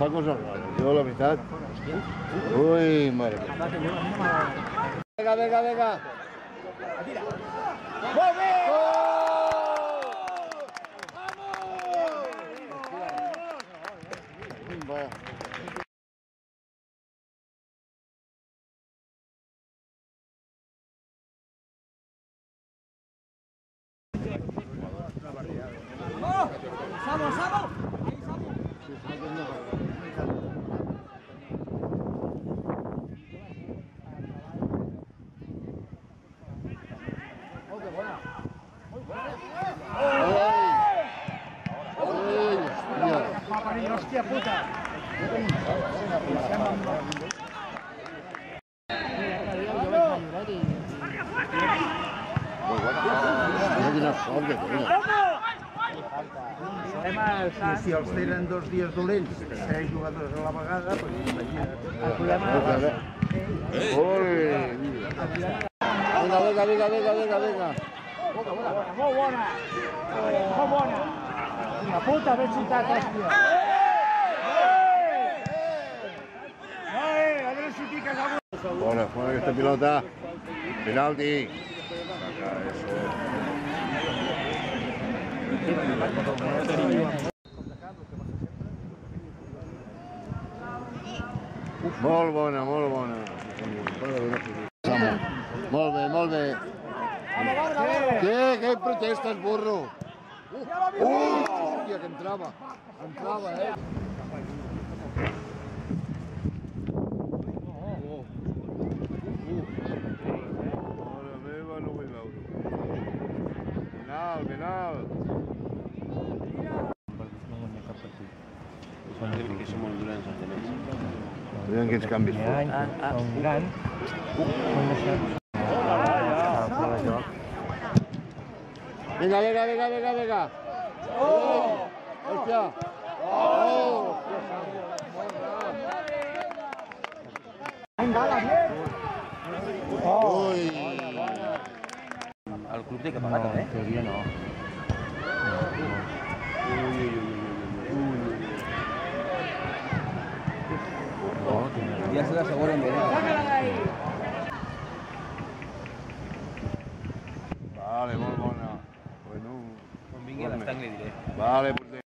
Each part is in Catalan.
fa coses rares. Jo, la veritat... Ui, mare meva. Vinga, vinga, vinga. Molt bé! Vamos! ¡Sabo, Sabo! ¡Hostia puta! Si els tenen 2 dies dolents, 6 jugadors a la vegada, doncs imagina't. Vinga, vinga. Molt bona! La puta, ben citat, hòstia! A veure si piques alguna cosa. Fora aquesta pilota. Penalti. Molt bona. Molt bé. Què protestes, burro? Hòstia, que entrava, Mare meva, no vull veure. Penal. Que som molt dolents, els demés. Aviam quins canvis fos. Un gran. Vinga. Hòstia. Ui. El club té que pagar també? En teoria no. Ja se l'asseguren bé. Vale, molt bona. Bueno. Quan vingui a l'estanc li diré. Vale, porter.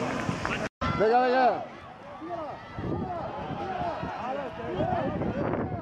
Vinga.